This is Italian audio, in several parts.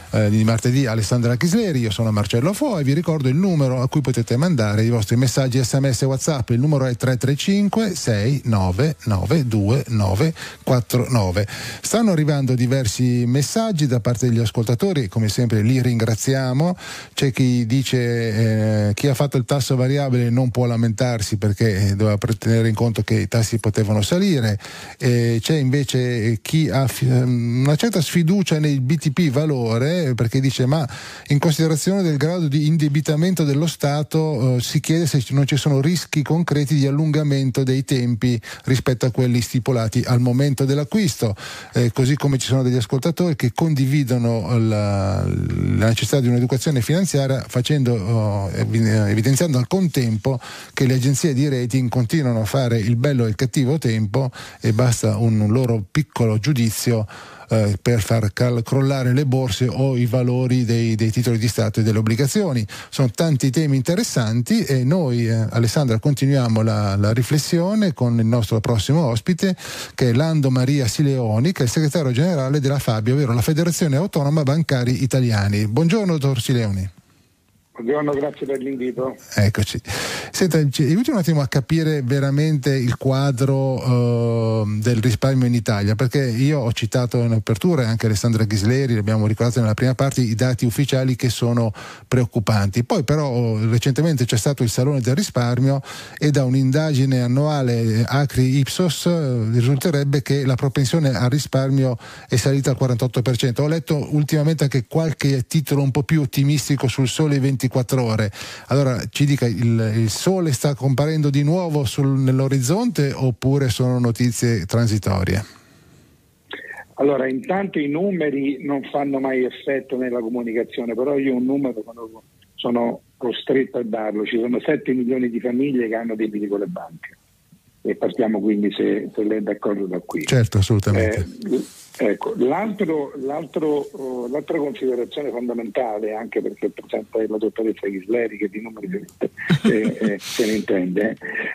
di martedì Alessandra Ghisleri, io sono Marcello Fo e vi ricordo il numero a cui potete mandare i vostri messaggi SMS e WhatsApp. Il numero è 335 6992 949. Stanno arrivando diversi messaggi da parte degli ascoltatori, come sempre li ringraziamo. C'è chi dice chi ha fatto il tasso variabile non può lamentarsi perché doveva tenere in conto che i tassi potevano salire. C'è invece chi ha una certa sfiducia nei BTP valore, perché dice ma in considerazione del grado di indebitamento dello Stato si chiede se non ci sono rischi concreti di allungamento dei tempi rispetto a quelli stipulati al momento dell'acquisto, così come ci sono degli ascoltatori che condividono la necessità di un'educazione finanziaria, evidenziando al contempo che le agenzie di rating continuano a fare il bello e il cattivo tempo e basta un loro piccolo giudizio per far crollare le borse o i valori dei titoli di Stato e delle obbligazioni. Sono tanti temi interessanti e noi, Alessandra, continuiamo la riflessione con il nostro prossimo ospite, che è Lando Maria Sileoni, che è il segretario generale della FABI, ovvero la Federazione Autonoma Bancari Italiani. Buongiorno, dottor Sileoni. Buongiorno, grazie per l'invito. Eccoci. Senta, aiuti un attimo a capire veramente il quadro del risparmio in Italia, perché io ho citato in apertura, e anche Alessandra Ghisleri, l'abbiamo ricordato nella prima parte, i dati ufficiali che sono preoccupanti. Poi però recentemente c'è stato il Salone del Risparmio e da un'indagine annuale Acri Ipsos risulterebbe che la propensione al risparmio è salita al 48%. Ho letto ultimamente anche qualche titolo un po' più ottimistico sul Sole 24 Ore. Allora ci dica, il sole sta comparendo di nuovo nell'orizzonte oppure sono notizie transitorie? Allora, intanto i numeri non fanno mai effetto nella comunicaone, però io un numero sono costretto a darlo. Ci sono 7 milioni di famiglie che hanno debiti con le banche e partiamo quindi, se lei è d'accordo, da qui. Certo, assolutamente. Ecco, l'altra considerazione fondamentale, anche perché è presente la dottoressa Ghisleri che di numeri se ne intende,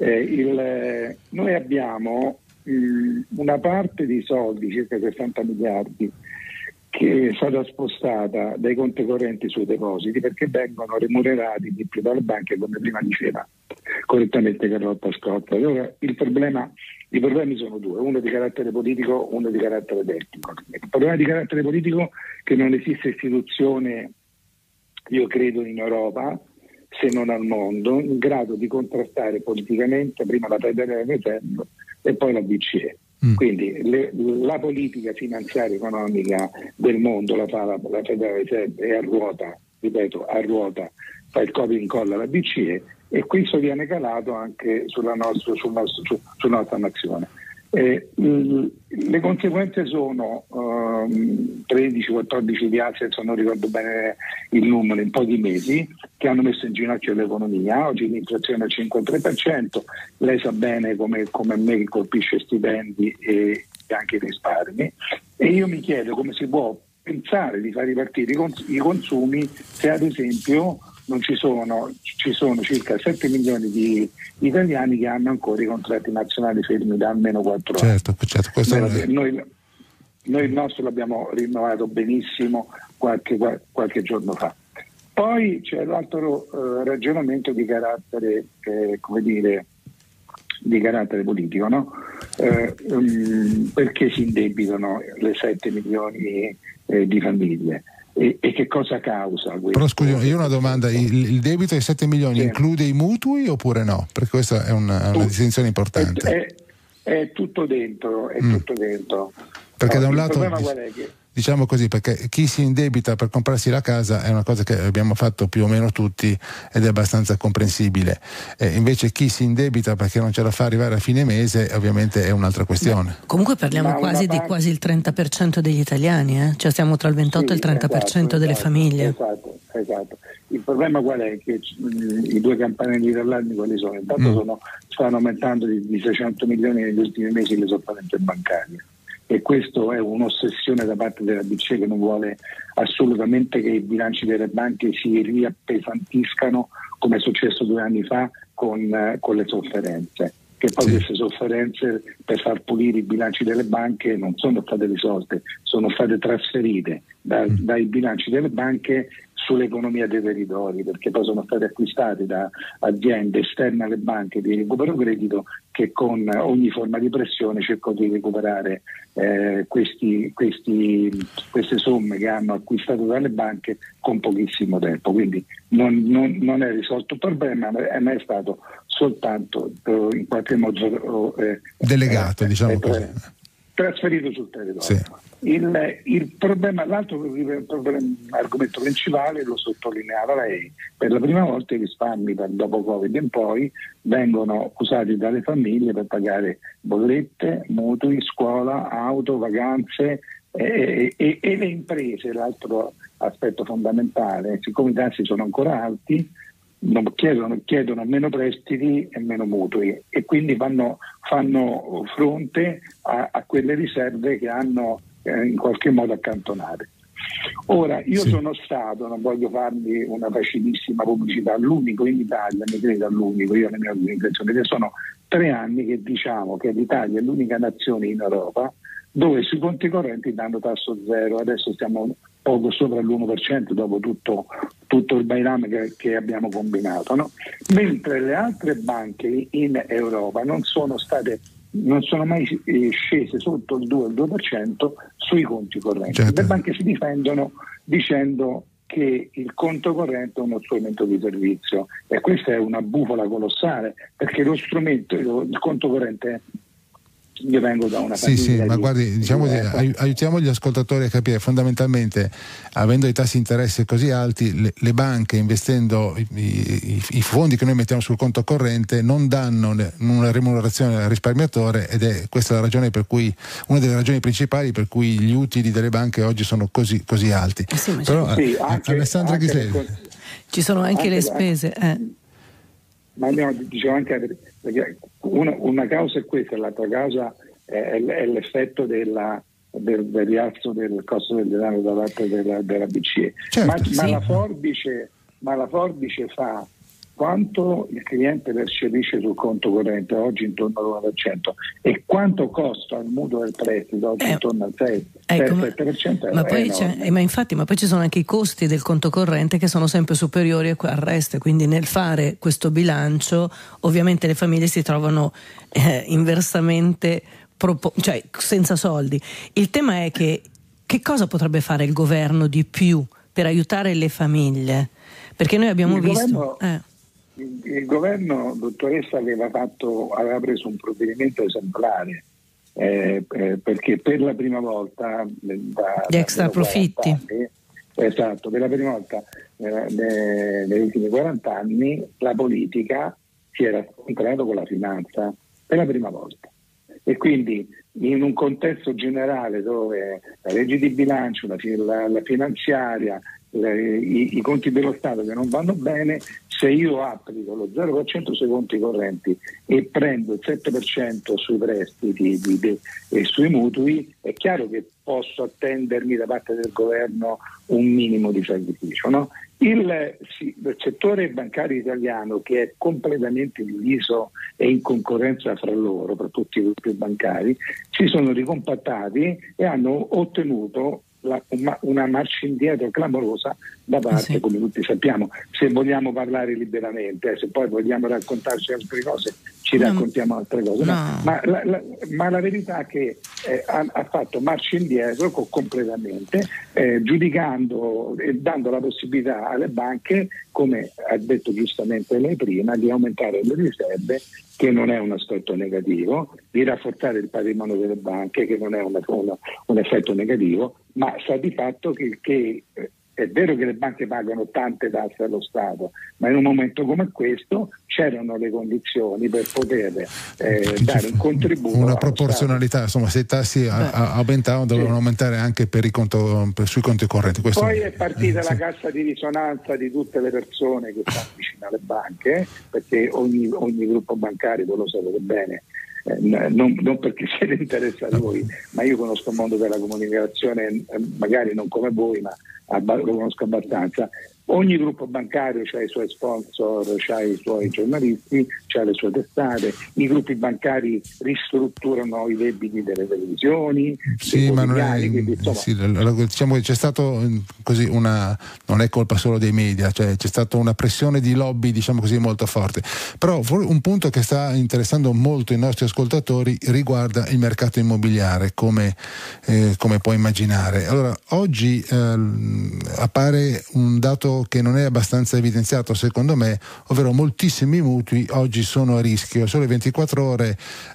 noi abbiamo una parte di soldi, circa 60 miliardi, che è stata spostata dai conti correnti sui depositi perché vengono remunerati di più dalle banche, come prima diceva correttamente Carlotta Scotta. Allora i problemi sono due, uno di carattere politico, uno di carattere tecnico. Il problema di carattere politico è che non esiste istituzione, io credo, in Europa, se non al mondo, in grado di contrastare politicamente prima la Federal Reserve e poi la BCE. Quindi la politica finanziaria e economica del mondo la fa la Federal Reserve e a ruota fa il copia e incolla alla BCE, e questo viene calato anche sulla nostra nazione. Le conseguenze sono 13-14 piazze, adesso non ricordo bene il numero, in pochi mesi, che hanno messo in ginocchio l'economia. Oggi l'inflazione è al 5,3%, lei sa bene come me che colpisce stipendi e anche i risparmi, e io mi chiedo come si può pensare di far ripartire i consumi se ad esempio non ci sono circa 7 milioni di italiani che hanno ancora i contratti nazionali fermi da almeno 4 anni. Certo, questo noi il nostro l'abbiamo rinnovato benissimo qualche giorno fa. Poi c'è l'altro ragionamento di carattere di carattere politico, no? Perché si indebitano le 7 milioni di famiglie? E che cosa causa questo? Però scusi, io ho una domanda, il debito ai 7 milioni include i mutui oppure no? Perché questa è una distinzione importante. È tutto dentro, tutto dentro. Perché da un lato, qual è che... diciamo così, perché chi si indebita per comprarsi la casa è una cosa che abbiamo fatto più o meno tutti ed è abbastanza comprensibile, invece chi si indebita perché non ce la fa arrivare a fine mese ovviamente è un'altra questione. Comunque parliamo quasi il 30% degli italiani, cioè stiamo tra il 28 e il 30% delle famiglie. Esatto. Il problema qual è? Che i due campanelli d'allarme quali sono? Intanto stanno aumentando di 600 milioni negli ultimi mesi le sofferenze bancarie. E questo è un'ossessione da parte della BCE, che non vuole assolutamente che i bilanci delle banche si riappesantiscano come è successo 2 anni fa con le sofferenze. che poi queste sofferenze per far pulire i bilanci delle banche non sono state risolte, sono state trasferite dai bilanci delle banche sull'economia dei territori, perché poi sono state acquistate da aziende esterne alle banche di recupero credito che con ogni forma di pressione cercano di recuperare queste somme che hanno acquistato dalle banche con pochissimo tempo. Quindi non è risolto il problema, ma è stato soltanto in qualche modo delegato, diciamo così, trasferito sul territorio. Sì. Il problema, l'altro argomento principale, lo sottolineava lei, per la prima volta i risparmi dopo Covid in poi vengono usati dalle famiglie per pagare bollette, mutui, scuola, auto, vacanze e le imprese. L'altro aspetto fondamentale, siccome i tassi sono ancora alti, chiedono meno prestiti e meno mutui e quindi fanno fronte a quelle riserve che hanno in qualche modo accantonate. Ora, io sono stato, non voglio farmi una facilissima pubblicità, l'unico in Italia, mi credo l'unico, io e la mia organizzazione, che sono 3 anni che diciamo che l'Italia è l'unica nazione in Europa dove sui conti correnti danno tasso zero. Adesso stiamo poco sopra l'1% dopo tutto il bailame che abbiamo combinato, no? Mentre le altre banche in Europa non sono mai scese sotto il 2% sui conti correnti. Certo. Le banche si difendono dicendo che il conto corrente è uno strumento di servizio e questa è una bufala colossale, perché il conto corrente, io vengo da una famiglia. Sì, ma guardi, diciamo aiutiamo gli ascoltatori a capire, fondamentalmente, avendo i tassi di interesse così alti, le banche, investendo i fondi che noi mettiamo sul conto corrente, non danno una remunerazione al risparmiatore, ed è questa la ragione per cui, una delle ragioni principali per cui gli utili delle banche oggi sono così alti. Però Alessandra Ghisleri, ci sono anche le spese. Ma dicevo anche perché una causa è questa, l'altra causa è l'effetto del rialzo del costo del denaro da parte della BCE. Certo, ma la forbice fa quanto il cliente percepisce sul conto corrente, oggi intorno all'1%, e quanto costa il mutuo del prestito, oggi intorno al 6-7%. Ma poi ci sono anche i costi del conto corrente che sono sempre superiori al resto, quindi nel fare questo bilancio ovviamente le famiglie si trovano inversamente cioè senza soldi. Il tema è che cosa potrebbe fare il governo di più per aiutare le famiglie? Perché noi abbiamo visto... Il governo, dottoressa, aveva preso un provvedimento esemplare perché per la prima volta gli extra profitti, esatto, per la prima volta negli ultimi 40 anni la politica si era scontrata con la finanza per la prima volta, e quindi in un contesto generale dove la legge di bilancio, la finanziaria, i conti dello Stato che non vanno bene, se io applico lo 0% sui conti correnti e prendo il 7% sui prestiti e sui mutui, è chiaro che posso attendermi da parte del governo un minimo di sacrificio, no? Il settore bancario italiano, che è completamente diviso e in concorrenza fra loro, per tutti i gruppi bancari, si sono ricompattati e hanno ottenuto una marcia indietro clamorosa da parte, come tutti sappiamo. Se vogliamo parlare liberamente, se poi vogliamo raccontarci altre cose, ci raccontiamo altre cose. No. Ma la verità è che ha fatto marcia indietro completamente, giudicando e dando la possibilità alle banche, come ha detto giustamente lei prima, di aumentare le riserve, che non è un aspetto negativo, di rafforzare il patrimonio delle banche, che non è un effetto negativo, ma sta di fatto che è vero che le banche pagano tante tasse allo Stato, ma in un momento come questo c'erano le condizioni per poter dare un contributo. Una proporzionalità, insomma, se i tassi aumentavano, dovevano aumentare anche sui conti correnti. Poi è partita la cassa di risonanza di tutte le persone che stanno vicino alle banche, perché ogni gruppo bancario, voi lo sapete bene, non perché siete interessati voi, ma io conosco il mondo della comunicazione, magari non come voi, ma lo conosco abbastanza. Ogni gruppo bancario ha i suoi sponsor, ha i suoi giornalisti, ha le sue testate, i gruppi bancari ristrutturano i debiti delle televisioni, sì, ma non è, sì, diciamo che c'è stato così non è colpa solo dei media, cioè c'è stata una pressione di lobby, diciamo così, molto forte. Però un punto che sta interessando molto i nostri ascoltatori riguarda il mercato immobiliare, come puoi immaginare. Allora, oggi appare un dato che non è abbastanza evidenziato secondo me, ovvero moltissimi mutui oggi sono a rischio. Sole 24 Ore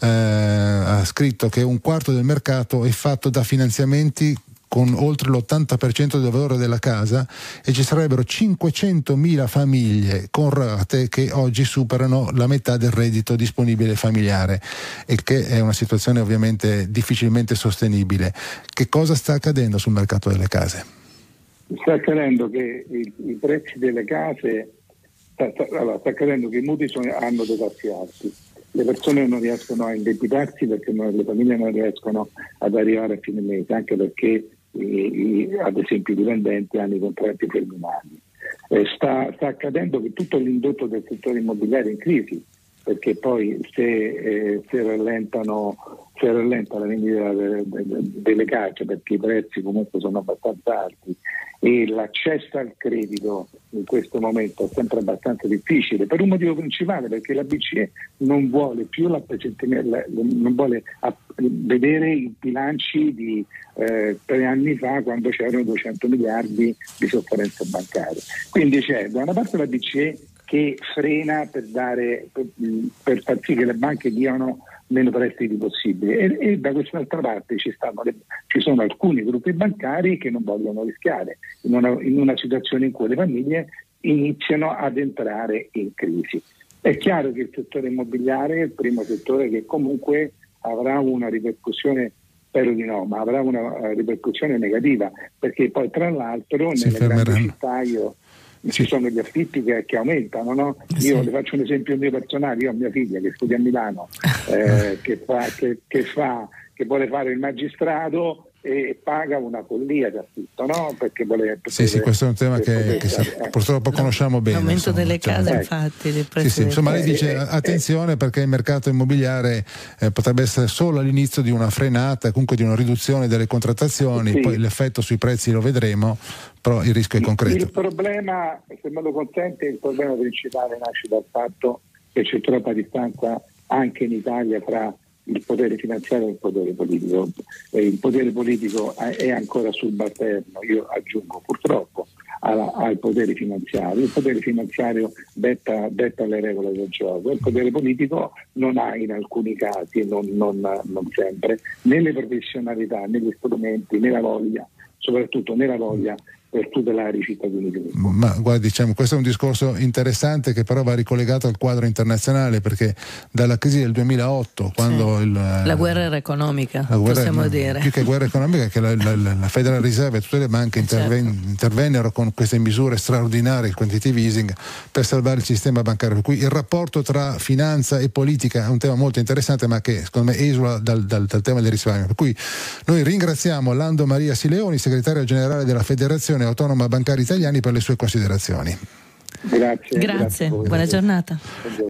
ha scritto che un quarto del mercato è fatto da finanziamenti con oltre l'80% del valore della casa, e ci sarebbero 500.000 famiglie con rate che oggi superano la metà del reddito disponibile familiare, e che è una situazione ovviamente difficilmente sostenibile. Che cosa sta accadendo sul mercato delle case? Sta accadendo che i prezzi delle case, sta accadendo che i mutui hanno dei tassi alti, le persone non riescono a indebitarsi perché le famiglie non riescono ad arrivare a fine mese, anche perché ad esempio i dipendenti hanno i contratti terminali. Sta accadendo che tutto l'indotto del settore immobiliare è in crisi, perché poi se rallenta la vendita delle case, perché i prezzi comunque sono abbastanza alti e l'accesso al credito in questo momento è sempre abbastanza difficile, per un motivo principale, perché la BCE non vuole più non vuole vedere i bilanci di 3 anni fa, quando c'erano 200 miliardi di sofferenze bancarie. Quindi c'è da una parte la BCE che frena per far sì che le banche diano meno prestiti possibili, e da quest'altra parte ci sono alcuni gruppi bancari che non vogliono rischiare in una situazione in cui le famiglie iniziano ad entrare in crisi. È chiaro che il settore immobiliare è il primo settore che comunque avrà una ripercussione, spero di no, ma avrà una ripercussione negativa, perché poi tra l'altro nelle grandi città ci sono gli affitti che aumentano, no? Io le faccio un esempio mio personale, io ho mia figlia che studia a Milano, che vuole fare il magistrato e paga una follia d'affitto, no? Perché vuole. Sì, questo è un tema che purtroppo conosciamo bene. L'aumento delle case, infatti, dei prezzi. Sì, insomma, lei dice attenzione, perché il mercato immobiliare potrebbe essere solo all'inizio di una frenata, comunque di una riduzione delle contrattazioni, poi l'effetto sui prezzi lo vedremo, però il rischio è concreto. Il problema, se me lo consente, il problema principale nasce dal fatto che c'è troppa distanza anche in Italia tra il potere finanziario e il potere politico. Il potere politico è ancora subalterno, io aggiungo purtroppo, al potere finanziario. Il potere finanziario detta le regole del gioco, il potere politico non ha in alcuni casi, non sempre, né le professionalità, né gli strumenti, né la voglia, soprattutto né la voglia per tutelare i cittadini. Ma guardi, diciamo, questo è un discorso interessante che però va ricollegato al quadro internazionale, perché dalla crisi del 2008, quando la guerra era economica, possiamo dire. Più che guerra economica, che la Federal Reserve e tutte le banche intervennero con queste misure straordinarie, il quantitative easing, per salvare il sistema bancario. Per cui il rapporto tra finanza e politica è un tema molto interessante, ma che secondo me esula dal tema del risparmio. Per cui noi ringraziamo Lando Maria Sileoni, segretario generale della Federazione Autonoma Bancari Italiani, per le sue considerazioni. Grazie. Buona giornata.